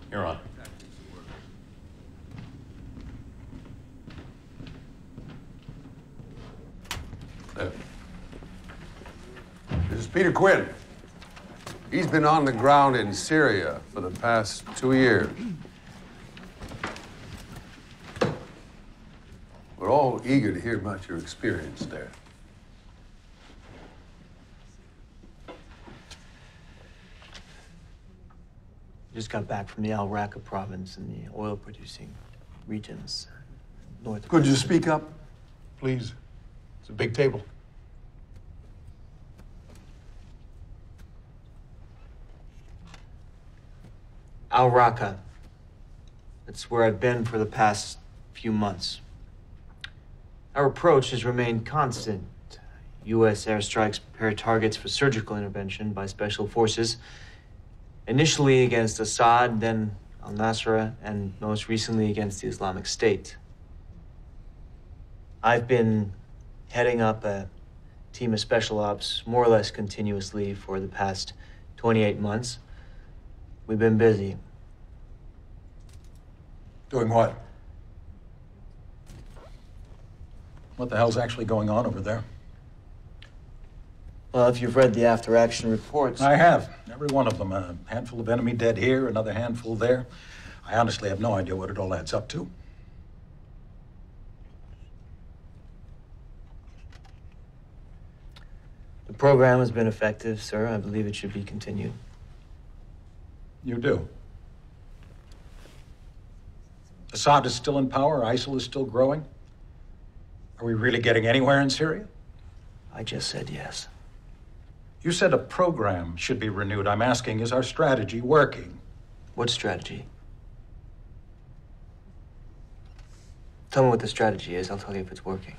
You're on. This is Peter Quinn. He's been on the ground in Syria for the past 2 years. We're all eager to hear about your experience there. Just got back from the Al Raqqa province in the oil-producing regions north. Could you speak up, please? It's a big table. Al Raqqa. That's where I've been for the past few months. Our approach has remained constant. U.S. airstrikes prepare targets for surgical intervention by special forces, initially against Assad, then al-Nusra, and most recently against the Islamic State. I've been heading up a team of special ops more or less continuously for the past 28 months. We've been busy. Doing what? What the hell's actually going on over there? Well, if you've read the after-action reports... I have. Every one of them. A handful of enemy dead here, another handful there. I honestly have no idea what it all adds up to. The program has been effective, sir. I believe it should be continued. You do? Assad is still in power? ISIL is still growing? Are we really getting anywhere in Syria? I just said yes. You said a program should be renewed. I'm asking, is our strategy working? What strategy? Tell me what the strategy is. I'll tell you if it's working.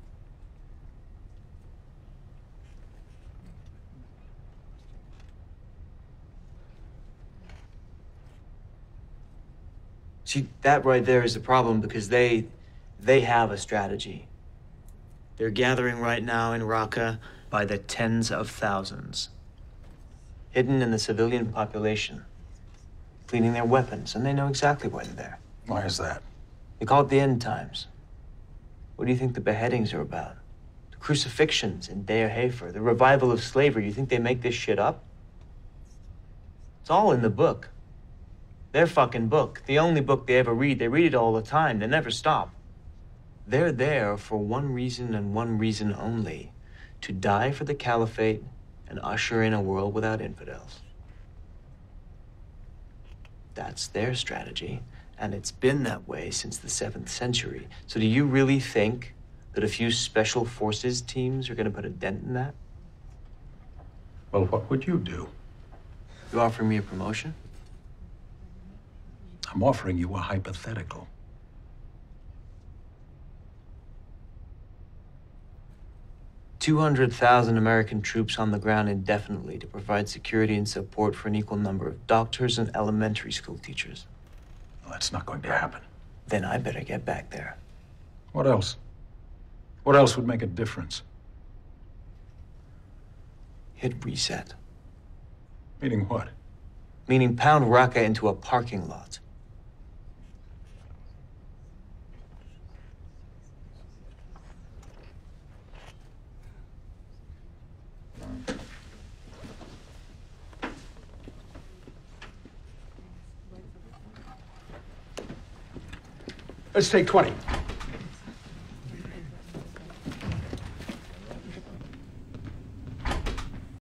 See, that right there is the problem because they have a strategy. They're gathering right now in Raqqa by the tens of thousands, hidden in the civilian population, cleaning their weapons, and they know exactly why they're there. Why is that? They call it the end times. What do you think the beheadings are about? The crucifixions in Deir Hafer, the revival of slavery. You think they make this shit up? It's all in the book. Their fucking book. The only book they ever read. They read it all the time. They never stop. They're there for one reason and one reason only. To die for the caliphate and usher in a world without infidels. That's their strategy, and it's been that way since the 7th century. So do you really think that a few special forces teams are going to put a dent in that? Well, what would you do? You offering me a promotion? I'm offering you a hypothetical. 200,000 American troops on the ground indefinitely to provide security and support for an equal number of doctors and elementary school teachers. Well, that's not going to happen. Then I better get back there. What else? What else would make a difference? Hit reset. Meaning what? Meaning pound Raqqa into a parking lot. Let's take 20.